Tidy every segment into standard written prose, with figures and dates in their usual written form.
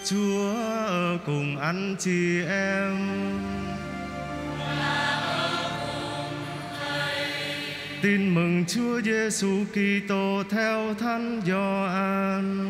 Chúa ở cùng anh chị em. Tin mừng Chúa Giêsu Kitô theo Thánh Gioan.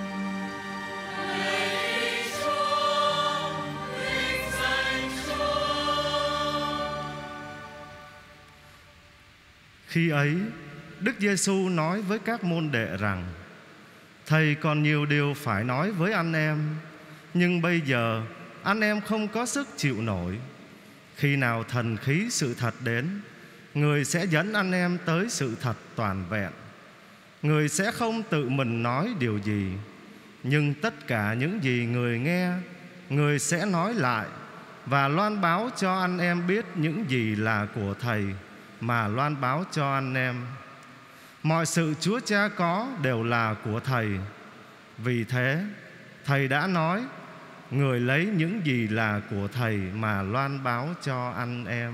Khi ấy, Đức Giêsu nói với các môn đệ rằng: Thầy còn nhiều điều phải nói với anh em, nhưng bây giờ anh em không có sức chịu nổi. Khi nào thần khí sự thật đến, Người sẽ dẫn anh em tới sự thật toàn vẹn. Người sẽ không tự mình nói điều gì, nhưng tất cả những gì Người nghe, Người sẽ nói lại và loan báo cho anh em biết những gì là của Thầy mà loan báo cho anh em. Mọi sự Chúa Cha có đều là của Thầy. Vì thế Thầy đã nói, Người lấy những gì là của Thầy mà loan báo cho anh em.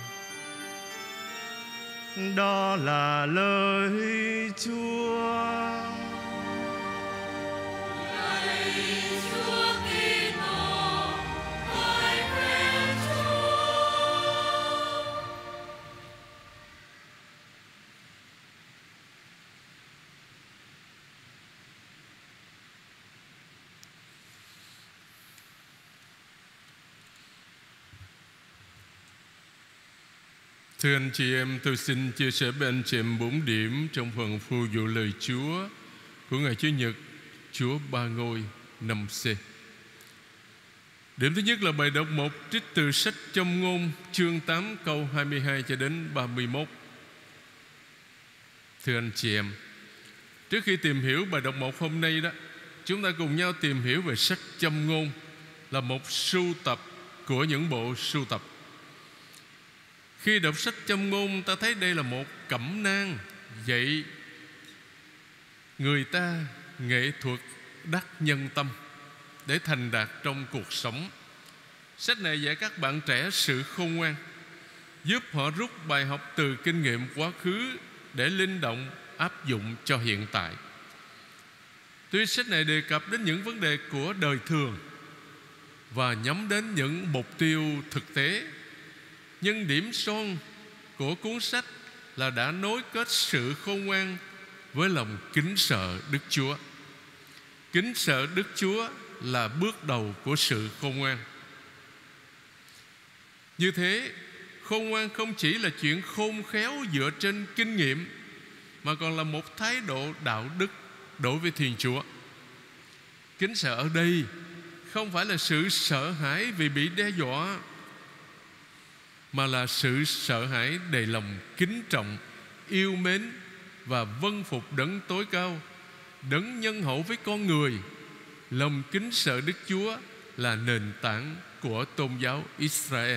Đó là lời Chúa. Thưa anh chị em, tôi xin chia sẻ với anh chị em 4 điểm trong phần phù dụ lời Chúa của ngày Chủ nhật Chúa Ba Ngôi 5C. Điểm thứ nhất là bài đọc 1 trích từ sách Châm ngôn chương 8 câu 22 cho đến 31. Thưa anh chị em, trước khi tìm hiểu bài đọc 1 hôm nay đó, chúng ta cùng nhau tìm hiểu về sách Châm ngôn, là một sưu tập của những bộ sưu tập. Khi đọc sách Châm ngôn, ta thấy đây là một cẩm nang dạy người ta nghệ thuật đắc nhân tâm để thành đạt trong cuộc sống. Sách này dạy các bạn trẻ sự khôn ngoan, giúp họ rút bài học từ kinh nghiệm quá khứ để linh động áp dụng cho hiện tại. Tuy sách này đề cập đến những vấn đề của đời thường và nhắm đến những mục tiêu thực tế, nhưng điểm son của cuốn sách là đã nối kết sự khôn ngoan với lòng kính sợ Đức Chúa. Kính sợ Đức Chúa là bước đầu của sự khôn ngoan. Như thế, khôn ngoan không chỉ là chuyện khôn khéo dựa trên kinh nghiệm, mà còn là một thái độ đạo đức đối với Thiên Chúa. Kính sợ ở đây không phải là sự sợ hãi vì bị đe dọa, mà là sự sợ hãi đầy lòng kính trọng, yêu mến và vâng phục đấng tối cao, đấng nhân hậu với con người. Lòng kính sợ Đức Chúa là nền tảng của tôn giáo Israel.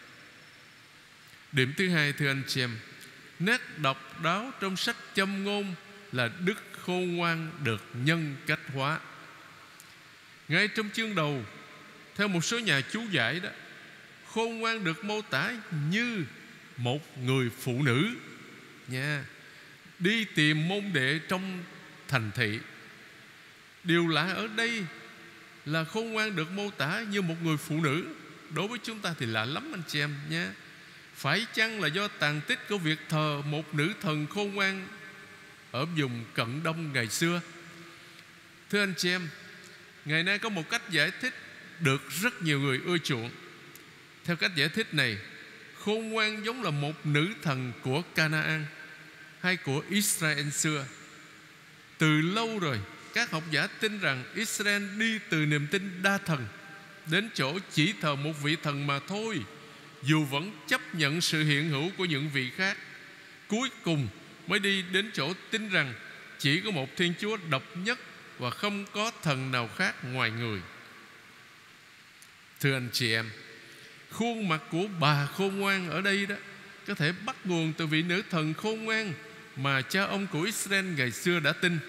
Điểm thứ hai, thưa anh chị em, nét độc đáo trong sách Châm ngôn là đức khôn ngoan được nhân cách hóa. Ngay trong chương đầu, theo một số nhà chú giải đó, khôn ngoan được mô tả như một người phụ nữ nha, đi tìm môn đệ trong thành thị. Điều lạ ở đây là khôn ngoan được mô tả như một người phụ nữ. Đối với chúng ta thì lạ lắm anh chị em nhé. Phải chăng là do tàn tích của việc thờ một nữ thần khôn ngoan ở vùng Cận Đông ngày xưa? Thưa anh chị em, ngày nay có một cách giải thích được rất nhiều người ưa chuộng. Theo cách giải thích này, khôn ngoan giống là một nữ thần của Canaan hay của Israel xưa. Từ lâu rồi, các học giả tin rằng Israel đi từ niềm tin đa thần đến chỗ chỉ thờ một vị thần mà thôi, dù vẫn chấp nhận sự hiện hữu của những vị khác. Cuối cùng mới đi đến chỗ tin rằng chỉ có một Thiên Chúa độc nhất và không có thần nào khác ngoài người. Thưa anh chị em, khuôn mặt của bà khôn ngoan ở đây đó có thể bắt nguồn từ vị nữ thần khôn ngoan mà cha ông của Israel ngày xưa đã tin.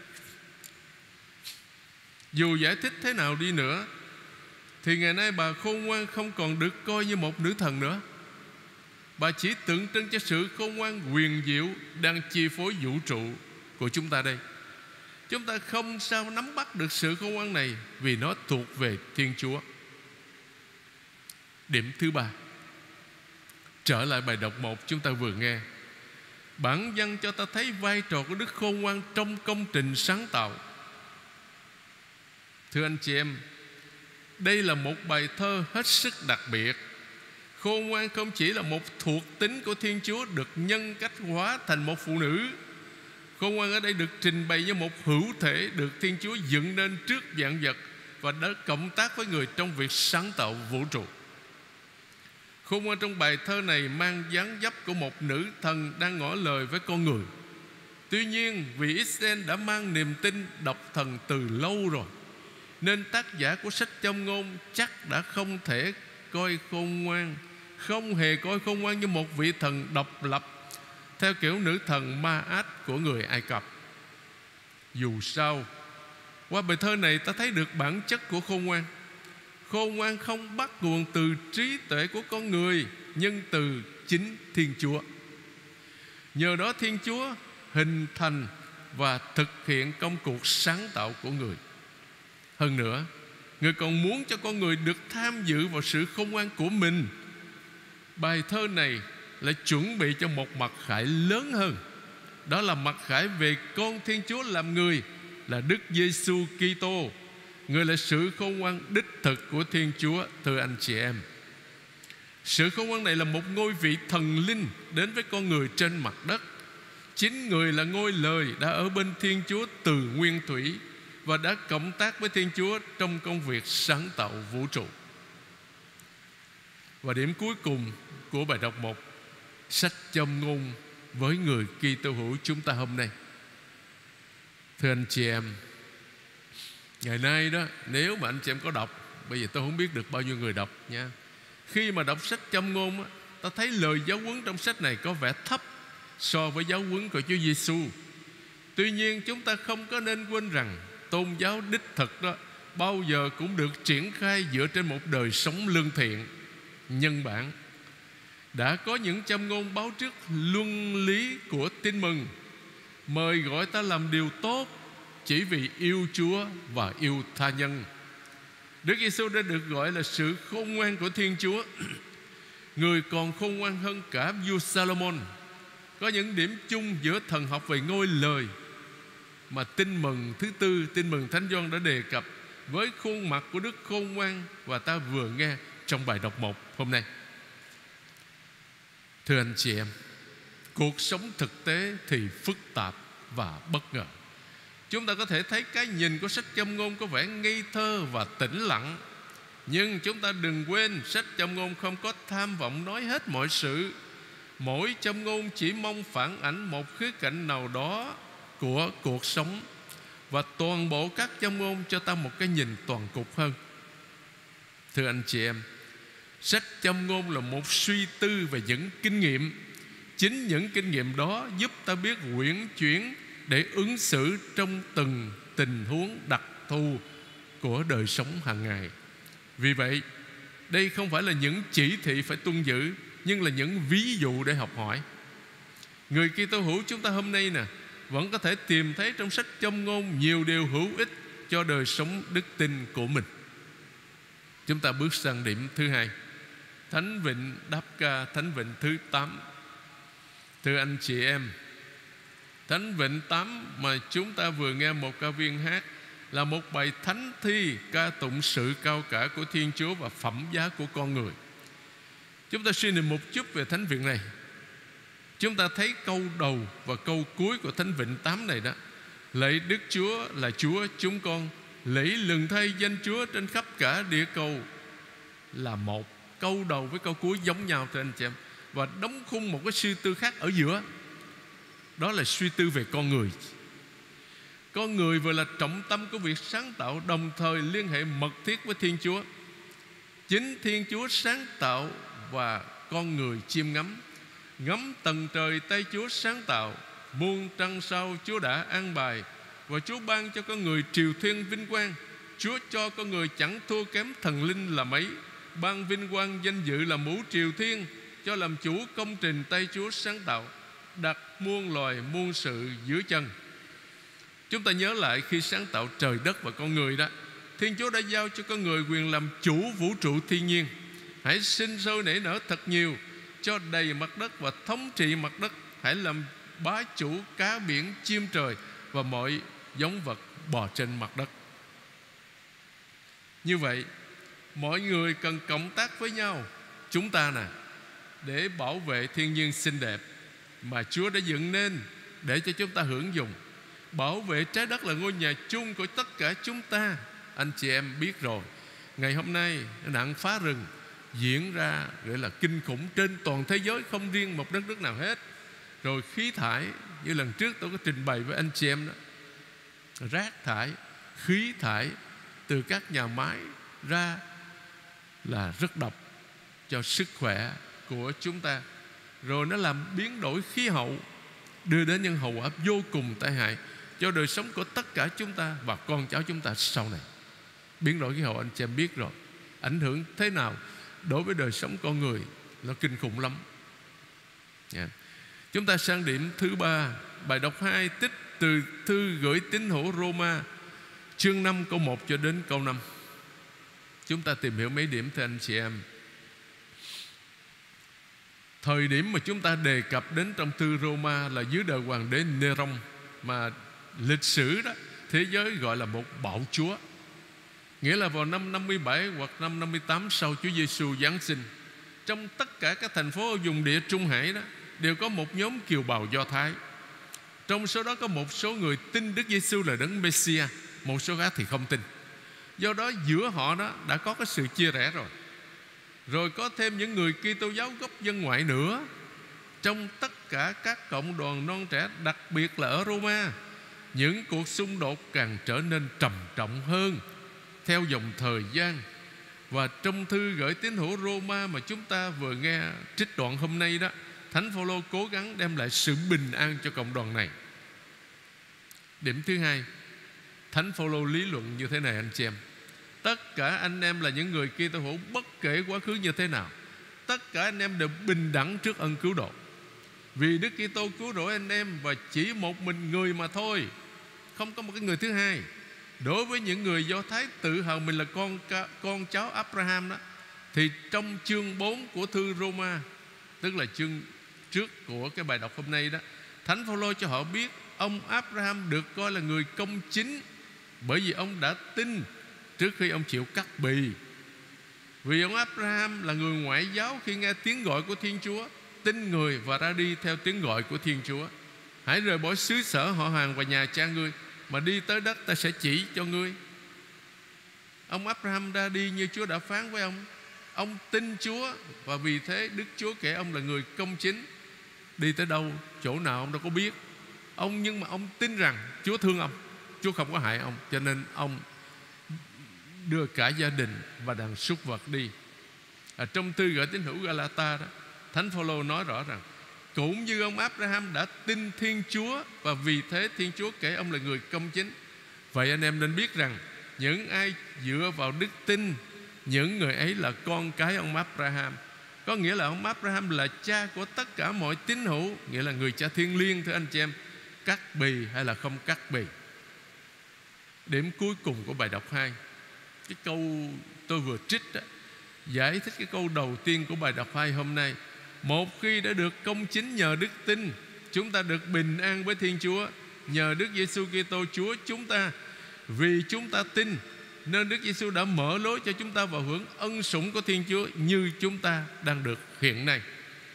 Dù giải thích thế nào đi nữa thì ngày nay bà khôn ngoan không còn được coi như một nữ thần nữa. Bà chỉ tượng trưng cho sự khôn ngoan huyền diệu đang chi phối vũ trụ của chúng ta đây. Chúng ta không sao nắm bắt được sự khôn ngoan này, vì nó thuộc về Thiên Chúa. Điểm thứ ba, trở lại bài đọc 1 chúng ta vừa nghe. Bản văn cho ta thấy vai trò của đức khôn ngoan trong công trình sáng tạo. Thưa anh chị em, đây là một bài thơ hết sức đặc biệt. Khôn ngoan không chỉ là một thuộc tính của Thiên Chúa được nhân cách hóa thành một phụ nữ. Khôn ngoan ở đây được trình bày như một hữu thể được Thiên Chúa dựng nên trước vạn vật và đã cộng tác với người trong việc sáng tạo vũ trụ. Khôn ngoan trong bài thơ này mang dáng dấp của một nữ thần đang ngỏ lời với con người. Tuy nhiên, vì Israel đã mang niềm tin độc thần từ lâu rồi, nên tác giả của sách Châm Ngôn chắc đã không hề coi khôn ngoan như một vị thần độc lập theo kiểu nữ thần Ma-át của người Ai Cập. Dù sao, qua bài thơ này ta thấy được bản chất của khôn ngoan. Khôn ngoan không bắt nguồn từ trí tuệ của con người, nhưng từ chính Thiên Chúa. Nhờ đó Thiên Chúa hình thành và thực hiện công cuộc sáng tạo của người. Hơn nữa, người còn muốn cho con người được tham dự vào sự khôn ngoan của mình. Bài thơ này lại chuẩn bị cho một mặc khải lớn hơn. Đó là mặc khải về con Thiên Chúa làm người, là Đức Giêsu Kitô. Người là sự khôn ngoan đích thực của Thiên Chúa. Thưa anh chị em, sự khôn ngoan này là một ngôi vị thần linh đến với con người trên mặt đất. Chính người là ngôi lời đã ở bên Thiên Chúa từ nguyên thủy và đã cộng tác với Thiên Chúa trong công việc sáng tạo vũ trụ. Và điểm cuối cùng của bài đọc 1, sách Châm Ngôn với người Kitô hữu chúng ta hôm nay. Thưa anh chị em, ngày nay đó, nếu mà anh chị em có đọc, bây giờ tôi không biết được bao nhiêu người đọc nha. Khi mà đọc sách Châm Ngôn, ta thấy lời giáo huấn trong sách này có vẻ thấp so với giáo huấn của Chúa Giêsu. Tuy nhiên chúng ta không có nên quên rằng tôn giáo đích thực đó bao giờ cũng được triển khai dựa trên một đời sống lương thiện, nhân bản. Đã có những châm ngôn báo trước luân lý của tin mừng, mời gọi ta làm điều tốt chỉ vì yêu Chúa và yêu tha nhân. Đức Giêsu đã được gọi là sự khôn ngoan của Thiên Chúa. Người còn khôn ngoan hơn cả vua Salomon. Có những điểm chung giữa thần học về ngôi lời mà tin mừng thứ tư, tin mừng Thánh Gioan đã đề cập với khuôn mặt của đức khôn ngoan và ta vừa nghe trong bài đọc 1 hôm nay. Thưa anh chị em, cuộc sống thực tế thì phức tạp và bất ngờ. Chúng ta có thể thấy cái nhìn của sách Châm Ngôn có vẻ ngây thơ và tĩnh lặng, nhưng chúng ta đừng quên sách Châm Ngôn không có tham vọng nói hết mọi sự. Mỗi châm ngôn chỉ mong phản ảnh một khía cạnh nào đó của cuộc sống, và toàn bộ các châm ngôn cho ta một cái nhìn toàn cục hơn. Thưa anh chị em, sách Châm Ngôn là một suy tư về những kinh nghiệm. Chính những kinh nghiệm đó giúp ta biết uyển chuyển để ứng xử trong từng tình huống đặc thù của đời sống hàng ngày. Vì vậy, đây không phải là những chỉ thị phải tuân giữ, nhưng là những ví dụ để học hỏi. Người Kitô hữu chúng ta hôm nay vẫn có thể tìm thấy trong sách Châm Ngôn nhiều điều hữu ích cho đời sống đức tin của mình. Chúng ta bước sang điểm thứ hai, Thánh Vịnh đáp ca, Thánh Vịnh thứ 8. Thưa anh chị em, Thánh Vịnh 8 mà chúng ta vừa nghe một ca viên hát là một bài thánh thi ca tụng sự cao cả của Thiên Chúa và phẩm giá của con người. Chúng ta suy niệm một chút về Thánh Vịnh này. Chúng ta thấy câu đầu và câu cuối của Thánh Vịnh 8 này đó: lạy Đức Chúa là Chúa chúng con, lạy lừng thay danh Chúa trên khắp cả địa cầu. Là một câu đầu với câu cuối giống nhau thưa anh chị em, và đóng khung một cái suy tư khác ở giữa. Đó là suy tư về con người. Con người vừa là trọng tâm của việc sáng tạo, đồng thời liên hệ mật thiết với Thiên Chúa. Chính Thiên Chúa sáng tạo và con người chiêm ngắm. Ngắm tầng trời tay Chúa sáng tạo, muôn trăng sao Chúa đã an bài, và Chúa ban cho con người triều thiên vinh quang. Chúa cho con người chẳng thua kém thần linh là mấy, ban vinh quang danh dự là mũ triều thiên, cho làm chủ công trình tay Chúa sáng tạo, đặt muôn loài muôn sự dưới chân. Chúng ta nhớ lại khi sáng tạo trời đất và con người đó, Thiên Chúa đã giao cho con người quyền làm chủ vũ trụ thiên nhiên. Hãy sinh sôi nảy nở thật nhiều, cho đầy mặt đất và thống trị mặt đất. Hãy làm bá chủ cá biển, chim trời và mọi giống vật bò trên mặt đất. Như vậy, mọi người cần cộng tác với nhau, chúng ta nè, để bảo vệ thiên nhiên xinh đẹp mà Chúa đã dựng nên để cho chúng ta hưởng dụng. Bảo vệ trái đất là ngôi nhà chung của tất cả chúng ta. Anh chị em biết rồi, ngày hôm nay nạn phá rừng diễn ra gọi là kinh khủng trên toàn thế giới, không riêng một đất nước nào hết. Rồi khí thải, như lần trước tôi có trình bày với anh chị em đó, rác thải, khí thải từ các nhà máy ra là rất độc cho sức khỏe của chúng ta. Rồi nó làm biến đổi khí hậu, đưa đến những hậu quả vô cùng tai hại cho đời sống của tất cả chúng ta và con cháu chúng ta sau này. Biến đổi khí hậu anh chị em biết rồi, ảnh hưởng thế nào đối với đời sống con người, nó kinh khủng lắm. Chúng ta sang điểm thứ 3, bài đọc 2 tích từ thư gửi tín hữu Roma, chương 5 câu 1 cho đến câu 5. Chúng ta tìm hiểu mấy điểm thưa anh chị em. Thời điểm mà chúng ta đề cập đến trong thư Roma là dưới đời hoàng đế Nêrông, mà lịch sử đó thế giới gọi là một bạo chúa. Nghĩa là vào năm 57 hoặc năm 58 sau Chúa Giêsu Giáng sinh, trong tất cả các thành phố ở vùng địa Trung Hải đó đều có một nhóm kiều bào Do Thái. Trong số đó có một số người tin Đức Giêsu là Đấng Messiah, một số khác thì không tin. Do đó giữa họ đó đã có cái sự chia rẽ rồi. Rồi có thêm những người Kitô giáo gốc dân ngoại nữa. Trong tất cả các cộng đoàn non trẻ, đặc biệt là ở Roma, những cuộc xung đột càng trở nên trầm trọng hơn theo dòng thời gian. Và trong thư gửi tín hữu Roma mà chúng ta vừa nghe trích đoạn hôm nay đó, Thánh Phaolô cố gắng đem lại sự bình an cho cộng đoàn này. Điểm thứ 2, Thánh Phaolô lý luận như thế này anh chị em: tất cả anh em là những người Kitô hữu, bất kể quá khứ như thế nào, tất cả anh em đều bình đẳng trước ân cứu độ. Vì Đức Kitô cứu rỗi anh em, và chỉ một mình người mà thôi, không có một cái người thứ hai. Đối với những người Do Thái tự hào mình là con cháu Abraham đó, thì trong chương 4 của thư Roma, tức là chương trước của cái bài đọc hôm nay đó, Thánh Phaolô cho họ biết ông Abraham được coi là người công chính, bởi vì ông đã tin trước khi ông chịu cắt bì. Vì ông Abraham là người ngoại giáo, khi nghe tiếng gọi của Thiên Chúa, tin người và ra đi theo tiếng gọi của Thiên Chúa. Hãy rời bỏ xứ sở, họ hàng và nhà cha ngươi, mà đi tới đất ta sẽ chỉ cho ngươi. Ông Abraham ra đi như Chúa đã phán với ông. Ông tin Chúa, và vì thế Đức Chúa kể ông là người công chính. Đi tới đâu, chỗ nào ông đâu có biết. Nhưng mà ông tin rằng Chúa thương ông, Chúa không có hại ông, cho nên ông đưa cả gia đình và đàn súc vật đi. Trong thư gửi tín hữu Galata đó, Thánh Phaolô nói rõ rằng cũng như ông Abraham đã tin Thiên Chúa, và vì thế Thiên Chúa kể ông là người công chính. Vậy anh em nên biết rằng những ai dựa vào đức tin, những người ấy là con cái ông Abraham. Có nghĩa là ông Abraham là cha của tất cả mọi tín hữu, nghĩa là người cha thiêng liêng thưa anh chị em, cắt bì hay là không cắt bì. Điểm cuối cùng của bài đọc 2, cái câu tôi vừa trích đó, giải thích cái câu đầu tiên của bài đọc 2 hôm nay. Một khi đã được công chính nhờ đức tin, chúng ta được bình an với Thiên Chúa nhờ Đức Giêsu Kitô Chúa chúng ta. Vì chúng ta tin nên Đức Giêsu đã mở lối cho chúng ta vào hưởng ân sủng của Thiên Chúa như chúng ta đang được hiện nay.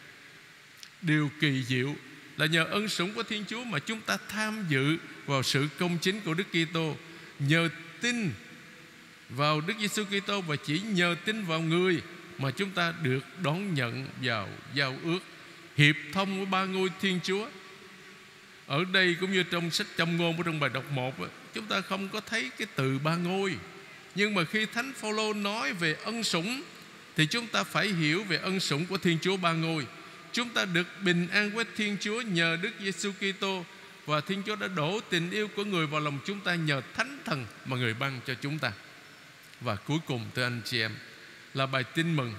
Điều kỳ diệu là nhờ ân sủng của Thiên Chúa mà chúng ta tham dự vào sự công chính của Đức Kitô. Nhờ tin vào Đức Giêsu Kitô và chỉ nhờ tin vào người mà chúng ta được đón nhận vào giao ước hiệp thông với ba ngôi Thiên Chúa. Ở đây cũng như trong sách Châm Ngôn của trong bài đọc 1, chúng ta không có thấy cái từ ba ngôi. Nhưng mà khi Thánh Phaolô nói về ân sủng thì chúng ta phải hiểu về ân sủng của Thiên Chúa ba ngôi. Chúng ta được bình an với Thiên Chúa nhờ Đức Giêsu Kitô, và Thiên Chúa đã đổ tình yêu của người vào lòng chúng ta nhờ Thánh Thần mà người ban cho chúng ta. Và cuối cùng thưa anh chị em là bài tin mừng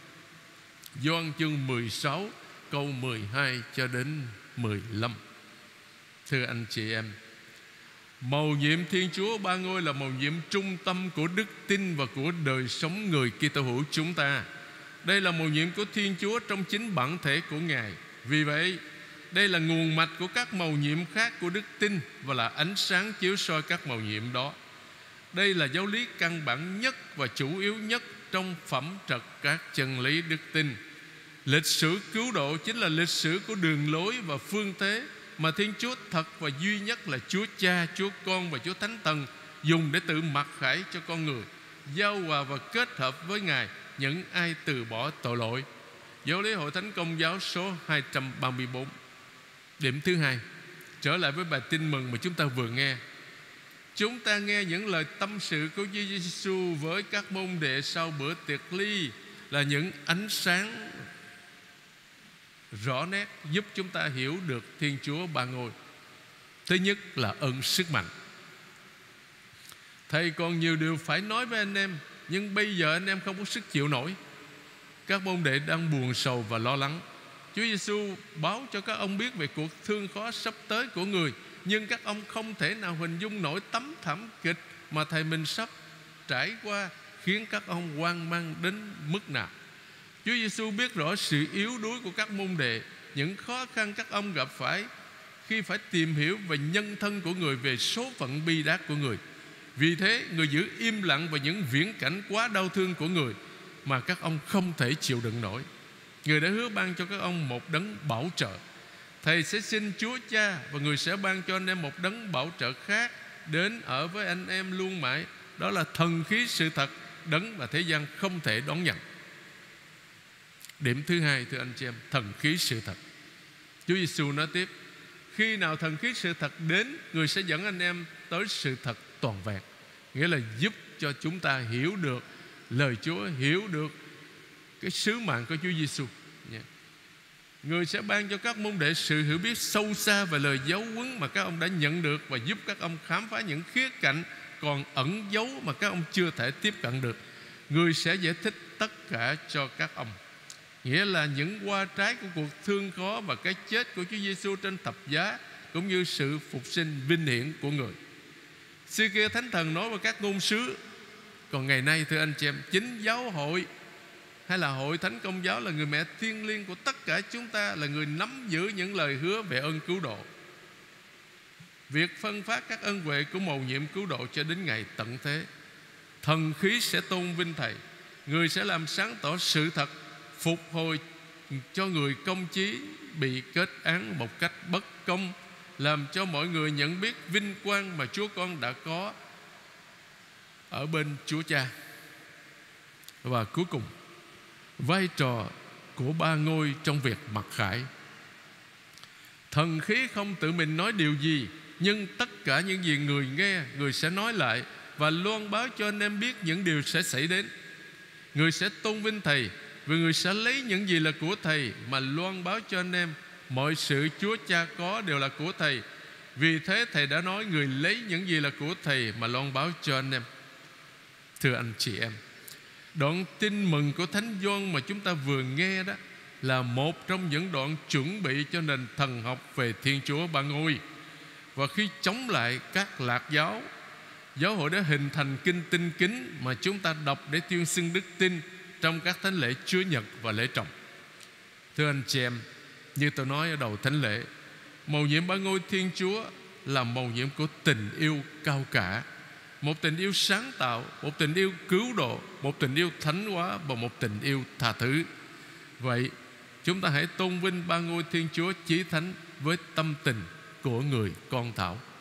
Gioan chương 16 câu 12 cho đến 15. Thưa anh chị em, Mầu nhiệm Thiên Chúa Ba Ngôi là mầu nhiệm trung tâm của đức tin và của đời sống người Kitô hữu chúng ta. Đây là mầu nhiệm của Thiên Chúa trong chính bản thể của Ngài. Vì vậy, đây là nguồn mạch của các mầu nhiệm khác của đức tin và là ánh sáng chiếu soi các mầu nhiệm đó. Đây là giáo lý căn bản nhất và chủ yếu nhất trong phẩm trật các chân lý đức tin. Lịch sử cứu độ chính là lịch sử của đường lối và phương thế mà Thiên Chúa thật và duy nhất là Chúa Cha, Chúa Con và Chúa Thánh Thần dùng để tự mặc khải cho con người, giao hòa và kết hợp với Ngài những ai từ bỏ tội lỗi. Giáo lý Hội Thánh Công giáo số 234. Điểm thứ hai, trở lại với bài tin mừng mà chúng ta vừa nghe. Chúng ta nghe những lời tâm sự của Chúa Giêsu với các môn đệ sau bữa tiệc ly là những ánh sáng rõ nét giúp chúng ta hiểu được Thiên Chúa Ba Ngôi. Thứ nhất là ơn sức mạnh. Thầy còn nhiều điều phải nói với anh em, nhưng bây giờ anh em không có sức chịu nổi. Các môn đệ đang buồn sầu và lo lắng. Chúa Giêsu báo cho các ông biết về cuộc thương khó sắp tới của người, nhưng các ông không thể nào hình dung nổi tấm thảm kịch mà thầy mình sắp trải qua khiến các ông hoang mang đến mức nào. Chúa Giêsu biết rõ sự yếu đuối của các môn đệ, những khó khăn các ông gặp phải khi phải tìm hiểu về nhân thân của người, về số phận bi đát của người. Vì thế người giữ im lặng về những viễn cảnh quá đau thương của người mà các ông không thể chịu đựng nổi. Người đã hứa ban cho các ông một đấng bảo trợ. Thầy sẽ xin Chúa Cha và người sẽ ban cho anh em một đấng bảo trợ khác đến ở với anh em luôn mãi. Đó là thần khí sự thật, đấng mà thế gian không thể đón nhận. Điểm thứ hai, thưa anh chị em, thần khí sự thật. Chúa Giêsu nói tiếp: khi nào thần khí sự thật đến, người sẽ dẫn anh em tới sự thật toàn vẹn. Nghĩa là giúp cho chúng ta hiểu được lời Chúa, hiểu được cái sứ mạng của Chúa Giêsu. Người sẽ ban cho các môn đệ sự hiểu biết sâu xa về lời giáo huấn mà các ông đã nhận được, và giúp các ông khám phá những khía cạnh còn ẩn giấu mà các ông chưa thể tiếp cận được. Người sẽ giải thích tất cả cho các ông. Nghĩa là những qua trái của cuộc thương khó và cái chết của Chúa Giêsu trên thập giá, cũng như sự phục sinh vinh hiển của người. Xưa kia Thánh Thần nói với các ngôn sứ, còn ngày nay thưa anh chị em, chính giáo hội hay là Hội Thánh Công giáo là người mẹ thiêng liêng của tất cả chúng ta, là người nắm giữ những lời hứa về ơn cứu độ. Việc phân phát các ân huệ của mầu nhiệm cứu độ cho đến ngày tận thế. Thần khí sẽ tôn vinh Thầy. Người sẽ làm sáng tỏ sự thật, phục hồi cho người công chí bị kết án một cách bất công, làm cho mọi người nhận biết vinh quang mà Chúa Con đã có ở bên Chúa Cha. Và cuối cùng, vai trò của Ba Ngôi trong việc mặc khải. Thần khí không tự mình nói điều gì, nhưng tất cả những gì người nghe, người sẽ nói lại và loan báo cho anh em biết những điều sẽ xảy đến. Người sẽ tôn vinh Thầy, vì người sẽ lấy những gì là của Thầy mà loan báo cho anh em. Mọi sự Chúa Cha có đều là của Thầy. Vì thế Thầy đã nói người lấy những gì là của Thầy mà loan báo cho anh em. Thưa anh chị em, đoạn tin mừng của Thánh Gioan mà chúng ta vừa nghe đó là một trong những đoạn chuẩn bị cho nền thần học về Thiên Chúa Ba Ngôi. Và khi chống lại các lạc giáo, giáo hội đã hình thành kinh tinh kính mà chúng ta đọc để tuyên xưng đức tin trong các thánh lễ Chúa Nhật và lễ Trọng. Thưa anh chị em, như tôi nói ở đầu thánh lễ, mầu nhiệm Ba Ngôi Thiên Chúa là mầu nhiệm của tình yêu cao cả, một tình yêu sáng tạo, một tình yêu cứu độ, một tình yêu thánh hóa và một tình yêu tha thứ. Vậy chúng ta hãy tôn vinh Ba Ngôi Thiên Chúa chí thánh với tâm tình của người con thảo.